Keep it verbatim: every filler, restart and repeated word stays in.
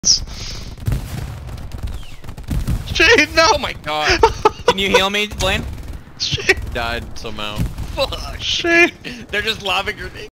Shane, no! Oh my god. Can you heal me, Blaine? Shane. Died somehow. Fuck. Shane. They're just lobbing grenades.